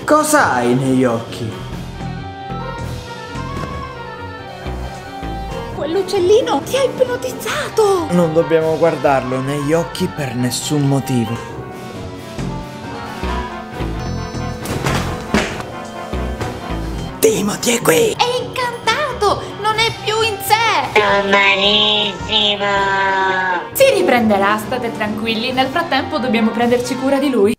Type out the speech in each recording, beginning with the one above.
Cosa hai negli occhi? Quell'uccellino ti ha ipnotizzato! Non dobbiamo guardarlo negli occhi per nessun motivo. Timothy è qui! È incantato! Non è più in sé! Sto malissimo. Si riprenderà, state tranquilli. Nel frattempo dobbiamo prenderci cura di lui.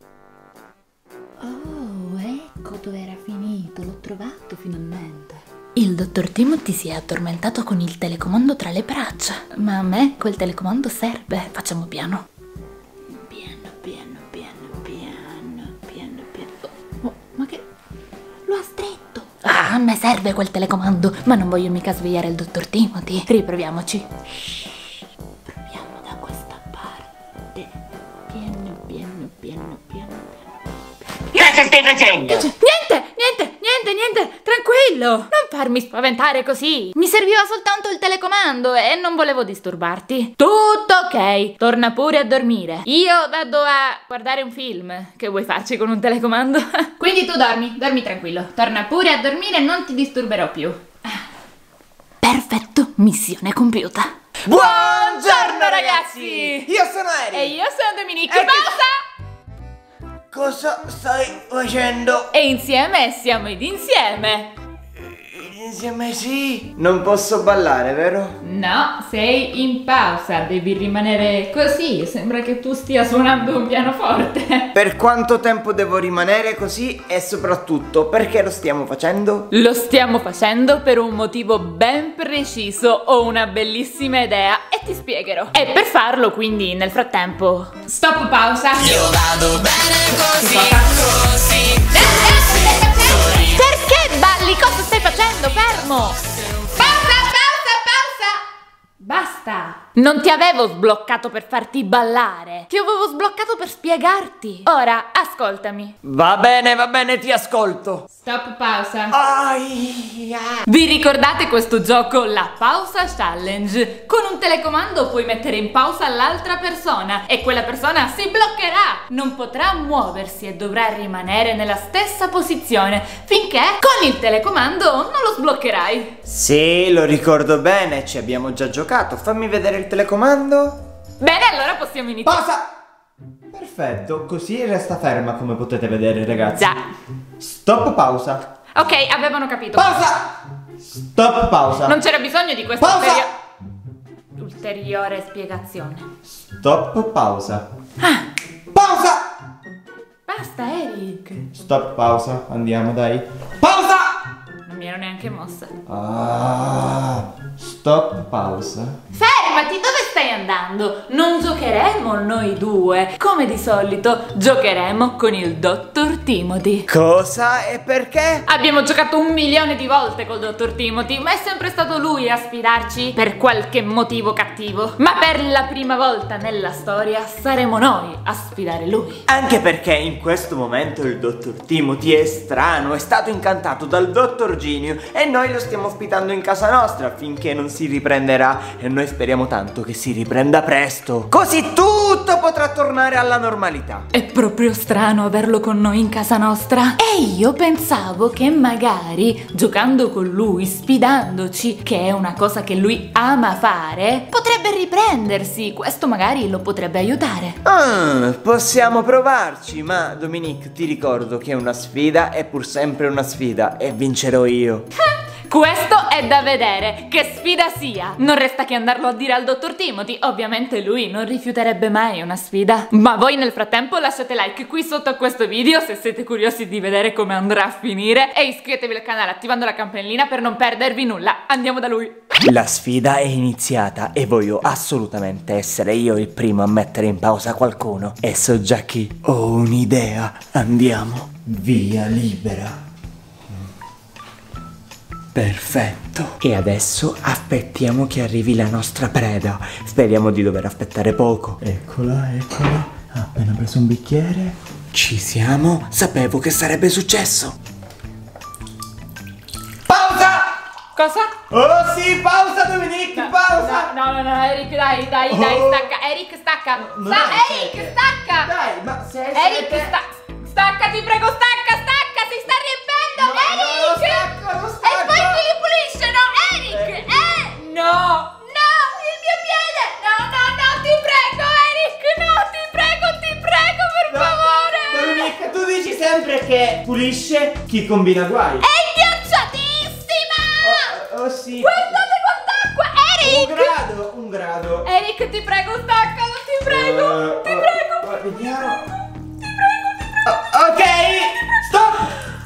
Oh, ecco dove era finito. L'ho trovato finalmente. Il dottor Timothy si è addormentato con il telecomando tra le braccia. Ma a me quel telecomando serve. Facciamo piano. Piano, piano, piano, piano, piano, piano. Oh, ma che... Lo ha stretto. Ah, a me serve quel telecomando. Ma non voglio mica svegliare il dottor Timothy. Riproviamoci. Proviamo da questa parte. Piano, piano, piano, piano. Cosa stai facendo? Niente, tranquillo. Non farmi spaventare così. Mi serviva soltanto il telecomando e non volevo disturbarti. Tutto ok, torna pure a dormire. Io vado a guardare un film. Che vuoi farci con un telecomando? Quindi tu dormi tranquillo. Torna pure a dormire e non ti disturberò più. Perfetto, missione compiuta. Buongiorno ragazzi! Io sono Eric! E io sono Dominique. Ecco. Pausa! Cosa stai facendo? E insieme siamo ed insieme. Insieme sì. Non posso ballare, vero? No, sei in pausa, devi rimanere così. Sembra che tu stia suonando un pianoforte. Per quanto tempo devo rimanere così e soprattutto perché lo stiamo facendo? Lo stiamo facendo per un motivo ben preciso. Ho una bellissima idea e ti spiegherò. E per farlo, quindi, nel frattempo... Stop, pausa. Io vado bene così, così. Perché balli? Cosa stai facendo? Fermo! Pausa! Basta! Non ti avevo sbloccato per farti ballare. Ti avevo sbloccato per spiegarti. Ora, ascoltami. Va bene, ti ascolto. Stop, pausa. Ai, ai. Vi ricordate questo gioco, la pausa challenge? Con un telecomando puoi mettere in pausa l'altra persona e quella persona si bloccherà, non potrà muoversi e dovrà rimanere nella stessa posizione finché con il telecomando non lo sbloccherai. Sì, lo ricordo bene, ci abbiamo già giocato. Fammi vedere il telecomando. Bene, allora possiamo iniziare. Pausa! Perfetto, così resta ferma come potete vedere ragazzi. Già. Stop, pausa. Ok, avevano capito. Pausa! Stop, pausa. Non c'era bisogno di questa Pausa! ulteriore spiegazione. Stop, pausa. Pausa! Basta, Eric. Stop, pausa. Andiamo, dai. Pausa! Non mi ero neanche mossa. Stop, pausa. Fermati, dove stai andando? Non giocheremo noi due. Come di solito, giocheremo con il dottor Timothy. Cosa e perché? Abbiamo giocato 1 milione di volte col dottor Timothy, ma è sempre stato lui a sfidarci per qualche motivo cattivo. Ma per la prima volta nella storia saremo noi a sfidare lui. Anche perché in questo momento il dottor Timothy è strano, è stato incantato dal dottor Genio e noi lo stiamo ospitando in casa nostra finché non si riprenderà e noi speriamo tanto che si riprenda presto. Così tutto potrà tornare alla normalità. È proprio strano averlo con noi in casa nostra. E io pensavo che magari giocando con lui, sfidandoci, che è una cosa che lui ama fare, potrebbe riprendersi. Questo magari lo potrebbe aiutare. Possiamo provarci, ma Dominique ti ricordo che una sfida è pur sempre una sfida e vincerò io. Questo è da vedere, che sfida sia. Non resta che andarlo a dire al dottor Timothy. Ovviamente lui non rifiuterebbe mai una sfida. Ma voi nel frattempo lasciate like qui sotto a questo video se siete curiosi di vedere come andrà a finire e iscrivetevi al canale attivando la campanellina per non perdervi nulla. Andiamo da lui. La sfida è iniziata e voglio assolutamente essere io il primo a mettere in pausa qualcuno. E so già chi. Ho un'idea. Andiamo. Via libera. Perfetto. E adesso aspettiamo che arrivi la nostra preda. Speriamo di dover aspettare poco. Eccola, eccola. Ha appena preso un bicchiere. Ci siamo. Sapevo che sarebbe successo. Pausa! Cosa? Oh sì, pausa Dominique, pausa! No, Eric, dai, stacca. Eric, stacca. Eric, stacca. Dai, ma se Eric, stacca, ti prego, stacca, si sempre che pulisce chi combina guai. È ghiacciatissima! Oh sì. Guardate quant'acqua! Eric! Un grado. Eric, ti prego, staccalo, ti prego! Ti prego! Vediamo. Ti prego. Ok, stop.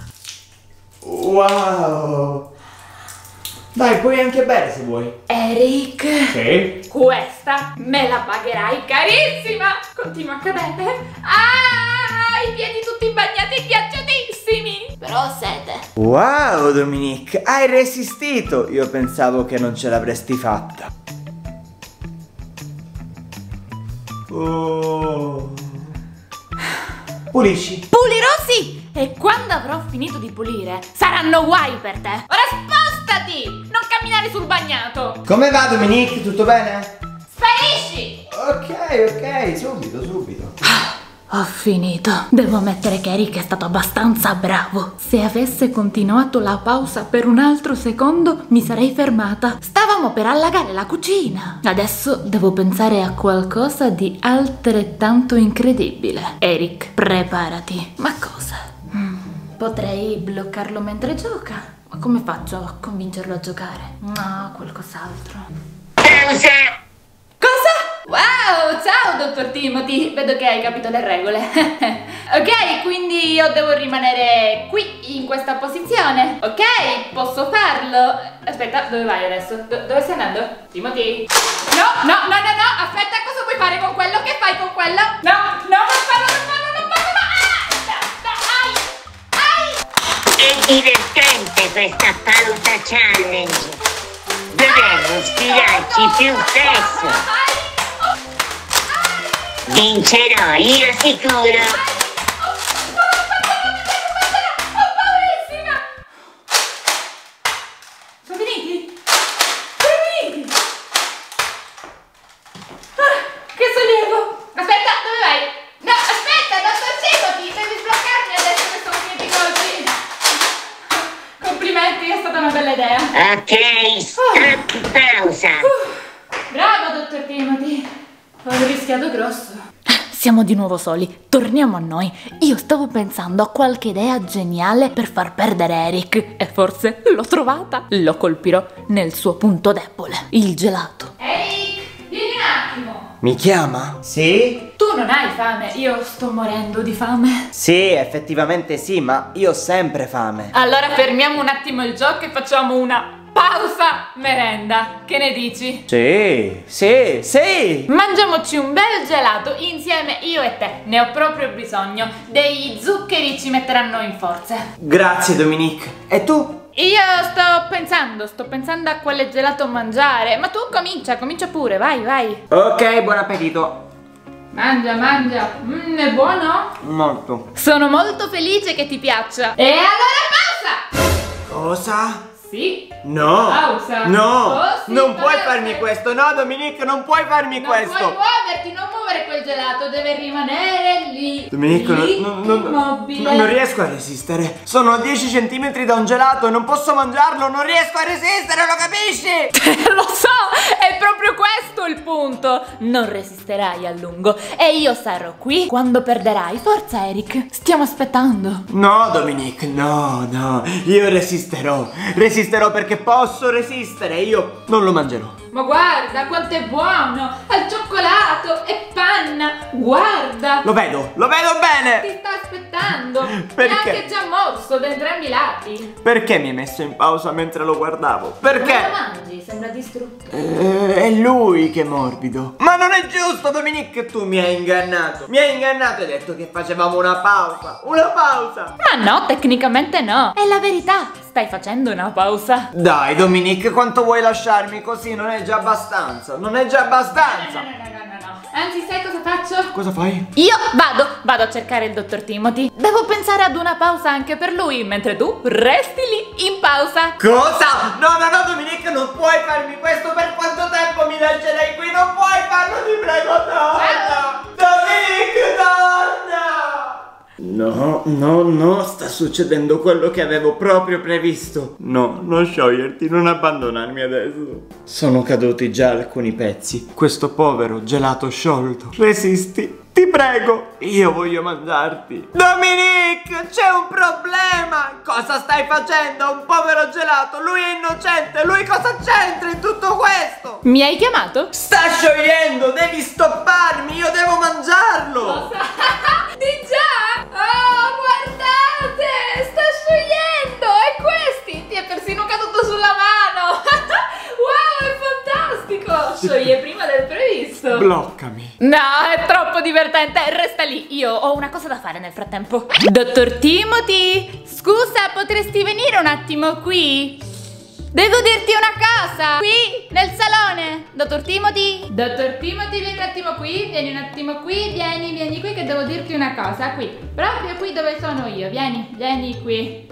Wow. Dai, puoi anche bere se vuoi. Eric! Sì. Questa me la pagherai carissima! Continua a cadere. Ah, i piedi tutti bagnati ghiacciatissimi! Però ho sete. Wow, Dominique, hai resistito. Io pensavo che non ce l'avresti fatta. Oh. Pulisci. Pulirò sì! E quando avrò finito di pulire, saranno guai per te! Ora spostati! Non camminare sul bagnato! Come va, Dominique? Tutto bene? Sparisci! Ok, subito. Ho finito. Devo ammettere che Eric è stato abbastanza bravo. Se avesse continuato la pausa per un altro secondo, mi sarei fermata. Stavamo per allagare la cucina. Adesso devo pensare a qualcosa di altrettanto incredibile. Eric, preparati. Ma cosa? Potrei bloccarlo mentre gioca? Ma come faccio a convincerlo a giocare? No, qualcos'altro. Pausa! Cosa? Wow, ciao dottor Timothy, vedo che hai capito le regole. Ok, quindi io devo rimanere qui in questa posizione. Ok, posso farlo? Aspetta, dove vai adesso? Dove stai andando? Timothy? No, aspetta, cosa vuoi fare con quello? Che fai con quello? No, non farlo. È divertente questa pausa challenge. Dovremmo sfidarci più spesso. Vincerò, io sicuro. Sono finiti? Che sollievo! Aspetta, dove vai? No, aspetta, dottor Timothy, devi sbloccarmi adesso che sono finiti i colpi. Complimenti, è stata una bella idea. Ok, stop, pausa. Bravo, dottor Timothy. Ho rischiato grosso. Siamo di nuovo soli, torniamo a noi. Io stavo pensando a qualche idea geniale per far perdere Eric e forse l'ho trovata. Lo colpirò nel suo punto debole, il gelato. Eric, vieni un attimo. Mi chiama? Sì? Tu non hai fame, io sto morendo di fame. Sì, effettivamente sì, ma io ho sempre fame. Allora fermiamo un attimo il gioco e facciamo una pausa merenda. Che ne dici? Sì. Mangiamoci un bel gelato insieme io e te. Ne ho proprio bisogno. Dei zuccheri ci metteranno in forza. Grazie, Dominique. E tu? Io sto pensando a quale gelato mangiare. Ma tu comincia pure, vai. Ok, buon appetito. Mangia. È buono? Molto. Sono molto felice che ti piaccia. E allora pausa! Cosa? Sì. No. Pausa. No. Oh, sì, non puoi pausa. farmi questo. No, Dominique, non puoi farmi questo. Non puoi muoverti, non muovere quel gelato, deve rimanere lì. Dominique, lì, non riesco a resistere. Sono a 10 centimetri da un gelato e non posso mangiarlo. Non riesco a resistere, lo capisci? Lo so, è proprio questo il punto. Non resisterai a lungo e io sarò qui quando perderai. Forza, Eric, stiamo aspettando. No, Dominique, no. Io resisterò perché posso resistere. Io non lo mangerò. Ma guarda quanto è buono. Al cioccolato e panna. Guarda. Lo vedo bene. Ti sta aspettando. Perché? È anche già morso da entrambi i lati. Perché mi hai messo in pausa mentre lo guardavo? Perché? Non lo mangi, sembra distrutto. È lui che è morbido. Ma non è giusto, Dominique, tu mi hai ingannato. Mi hai ingannato e hai detto che facevamo una pausa. Ma no, tecnicamente no. È la verità. Stai facendo una pausa. Dai, Dominique, quanto vuoi lasciarmi così? Non è già abbastanza. No. Anzi, sai cosa faccio? Cosa fai? Io vado a cercare il dottor Timothy. Devo pensare ad una pausa anche per lui, mentre tu resti lì in pausa. Cosa? No, Dominique, non puoi farmi questo. Per quanto tempo mi lascerai qui? Non puoi farlo, ti prego, torna. Dominique, torna. No, sta succedendo quello che avevo proprio previsto. No, non scioglierti, non abbandonarmi adesso. Sono caduti già alcuni pezzi. Questo povero gelato sciolto. Resisti. Ti prego, io voglio mangiarti. Dominique, c'è un problema. Cosa stai facendo? Un povero gelato, lui è innocente. Lui cosa c'entra in tutto questo? Mi hai chiamato? Sta sciogliendo, devi stopparmi, io devo mangiarlo. Di già? Oh, guardate, sta sciogliendo. E questi? Ti è persino caduto sulla mano. Wow, è fantastico. Scioglie prima del previsto. Bloccami. No, è troppo divertente. Resta lì, io ho una cosa da fare nel frattempo. Dottor Timothy, scusa, potresti venire un attimo qui? Devo dirti una cosa. Qui, nel salone. Dottor Timothy? Dottor Timothy, vieni un attimo qui. Vieni un attimo qui. Vieni qui che devo dirti una cosa. Qui, proprio qui dove sono io. Vieni qui.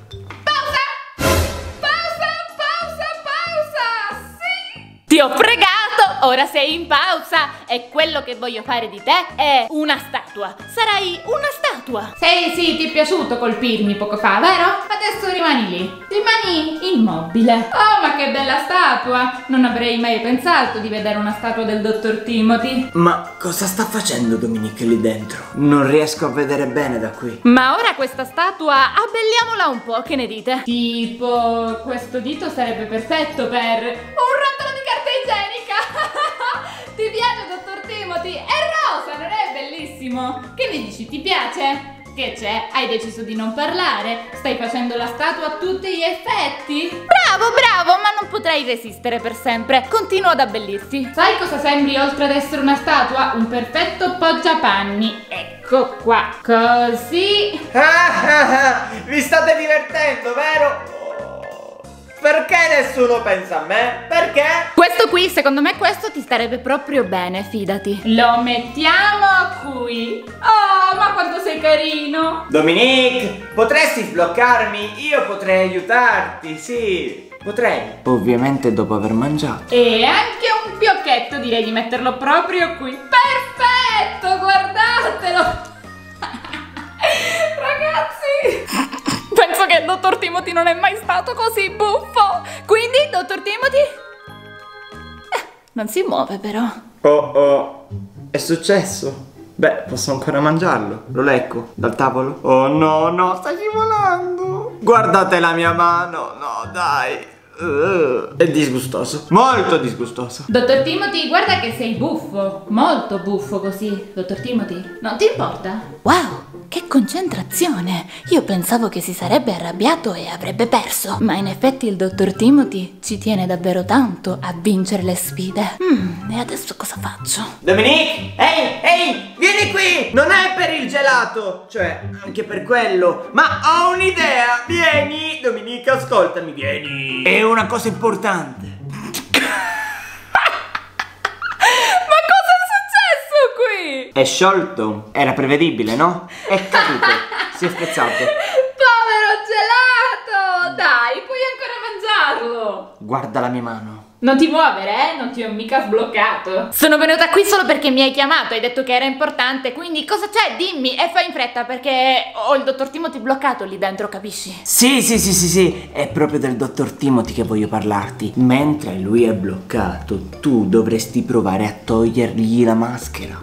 Ti ho fregato, ora sei in pausa e quello che voglio fare di te è una statua. Sarai una statua. Sì, ti è piaciuto colpirmi poco fa, vero? Adesso rimani lì, rimani immobile. Oh, ma che bella statua. Non avrei mai pensato di vedere una statua del dottor Timothy. Ma cosa sta facendo Dominique lì dentro? Non riesco a vedere bene da qui. Ma ora questa statua abbelliamola un po', che ne dite? Tipo, questo dito sarebbe perfetto per un rotolo di carta igienica. Ti piace, dottor Timothy? È rosa, non è bellissimo? Che ne dici, ti piace? Che c'è? Hai deciso di non parlare? Stai facendo la statua a tutti gli effetti? Bravo, ma non potrai resistere per sempre. Continuo ad abbellirti. Sai cosa sembri oltre ad essere una statua? Un perfetto poggiapanni. Ecco qua. Così. Vi state divertendo, vero? Perché nessuno pensa a me? Perché? Questo qui, secondo me questo ti starebbe proprio bene, fidati. Lo mettiamo qui. Oh, ma quanto sei carino. Dominique, potresti sbloccarmi? Io potrei aiutarti, sì, potrei. Ovviamente dopo aver mangiato. E anche un fiocchetto, direi di metterlo proprio qui. Perfetto, guardatelo. Ragazzi, penso che il dottor Timothy non è mai stato così buffo. Quindi, dottor Timothy? Non si muove però. Oh, è successo? Beh, posso ancora mangiarlo. Lo lecco dal tavolo. Oh no, sta scivolando. Guardate la mia mano. No, dai. È disgustoso, molto disgustoso. Dottor Timothy, guarda che sei buffo. Molto buffo così, dottor Timothy. Non ti importa? Wow, che concentrazione. Io pensavo che si sarebbe arrabbiato e avrebbe perso. Ma in effetti il dottor Timothy ci tiene davvero tanto a vincere le sfide. E adesso cosa faccio? Dominique, ehi, vieni qui. Non è per il gelato, cioè anche per quello, ma ho un'idea. Vieni, Dominique, ascoltami, vieni. È una cosa importante. È sciolto, era prevedibile, no? È caduto, si è spezzato. Povero gelato! Dai, puoi ancora mangiarlo! Guarda la mia mano. Non ti muovere, non ti ho mica sbloccato. Sono venuta qui solo perché mi hai chiamato, hai detto che era importante, quindi cosa c'è? Dimmi, e fai in fretta perché ho il dottor Timothy bloccato lì dentro, capisci? Sì, è proprio del dottor Timothy che voglio parlarti. Mentre lui è bloccato, tu dovresti provare a togliergli la maschera.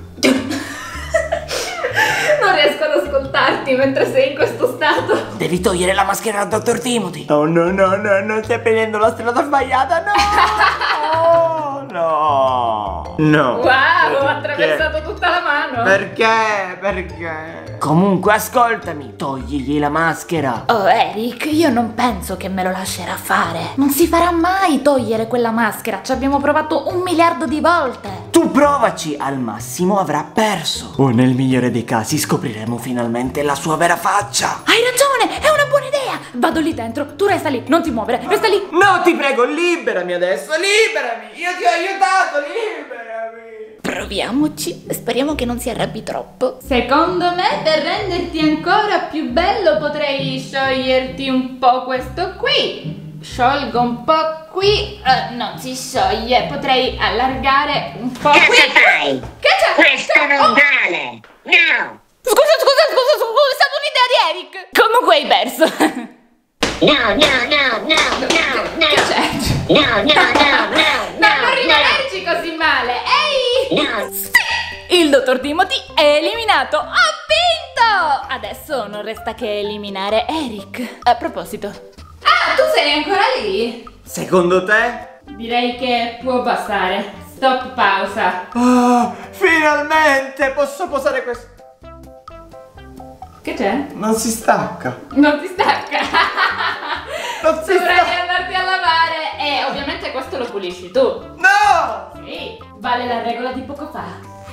Non riesco ad ascoltarti mentre sei in questo stato. Devi togliere la maschera al dottor Timothy. Oh no, stai prendendo la strada sbagliata, no. Wow, ho attraversato tutta la mano. Perché? Comunque ascoltami, togligli la maschera. Oh Eric, io non penso che me lo lascerà fare. Non si farà mai togliere quella maschera. Ci abbiamo provato 1 miliardo di volte. Tu provaci, al massimo avrà perso. O nel migliore dei casi scopriremo finalmente la sua vera faccia. Hai ragione, è una buona idea. Vado lì dentro, tu resta lì, non ti muovere, resta lì. No, ti prego, liberami adesso, liberami. Io ti ho aiutato, liberami. Proviamoci, speriamo che non si arrabbi troppo. Secondo me, per renderti ancora più bello potrei scioglierti un po' questo qui. Sciolgo un po' qui, non si scioglie, potrei allargare un po' qui. Cosa fai? Che c'è? Questo non vale! No! Scusa, è stata un'idea di Eric. Comunque hai perso. No! Che c'è? No! Non rimanerci così male, ehi! No! Sì, Il dottor Timothy è eliminato. Ha vinto! Adesso non resta che eliminare Eric. A proposito. Ah, tu sei ancora lì? Secondo te? Direi che può bastare. Stop, pausa. Oh, finalmente posso posare questo. Che c'è? Non si stacca. Non ti stacca. Non si Dovrai stacca. andarti a lavare e ovviamente questo lo pulisci tu. No! Sì, vale la regola di poco fa.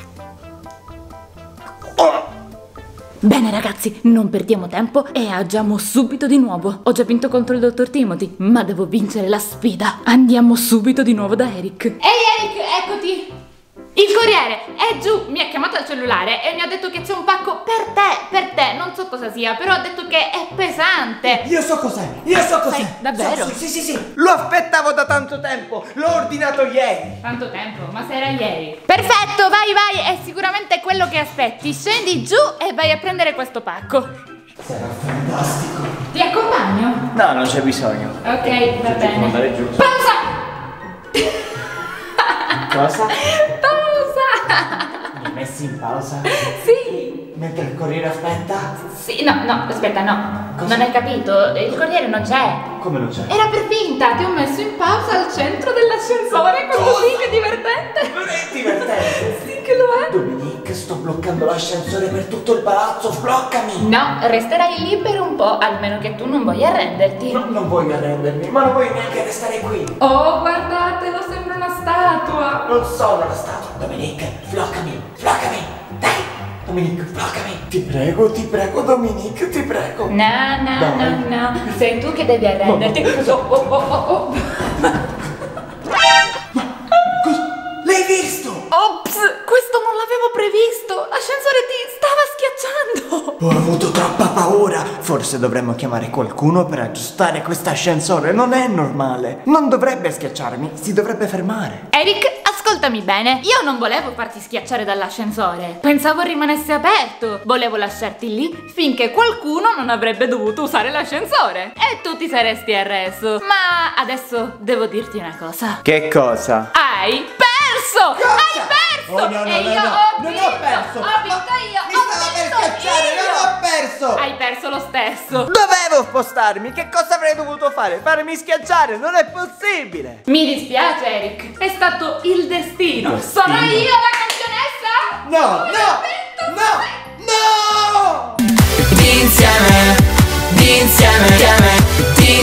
Oh. Bene ragazzi, non perdiamo tempo e agiamo subito di nuovo. Ho già vinto contro il dottor Timothy, ma devo vincere la sfida. Andiamo subito di nuovo da Eric. Ehi Eric, eccoti! Il corriere è giù, mi ha chiamato al cellulare e mi ha detto che c'è un pacco per te, non so cosa sia, però ha detto che è pesante. Io so cos'è, Sai, davvero? Sì, lo aspettavo da tanto tempo, l'ho ordinato ieri. Tanto tempo, ma se era ieri. Perfetto, vai, è sicuramente quello che aspetti. Scendi giù e vai a prendere questo pacco. Sarà fantastico. Ti accompagno? No, non c'è bisogno. Ok, va Devo bene. andare giù. Pausa! Cosa? Pausa! Mi hai messi in pausa? Sì! Mentre il corriere aspetta? Sì, no, aspetta, no. Cosa? Non hai capito, il corriere non c'è. Come non c'è? Era per finta, ti ho messo in pausa al centro dell'ascensore, così che divertente. Non è divertente. Sì che lo è. Dominique, sto bloccando l'ascensore per tutto il palazzo, sbloccami! No, resterai lì per un po', almeno che tu non voglia arrenderti. No, non voglio arrendermi, ma non voglio neanche restare qui. Oh, guardatelo, sembra una statua. Non sono la statua. Dominique, sbloccami, dai! Dominique, sbloccami. Ti prego, Dominique, ti prego. No. Sei tu che devi arrenderti. Oh. L'hai visto? Ops, questo non l'avevo previsto. L'ascensore ti stava schiacciando. Ho avuto troppa paura. Forse dovremmo chiamare qualcuno per aggiustare quest'ascensore. Non è normale. Non dovrebbe schiacciarmi, si dovrebbe fermare. Eric, ascoltami bene. Io non volevo farti schiacciare dall'ascensore. Pensavo rimanesse aperto. Volevo lasciarti lì finché qualcuno non avrebbe dovuto usare l'ascensore. E tu ti saresti arreso. Ma adesso devo dirti una cosa. Che cosa? Hai perso! Hai perso! Oh, no, e io non ho perso. Ho vinto io! Mi stava per schiacciare, non ho perso! Hai perso lo stesso! Dovevo spostarmi, che cosa avrei dovuto fare? Farmi schiacciare, non è possibile! Mi dispiace Eric, è stato il destino. Sono io la campionessa? No! Di insieme,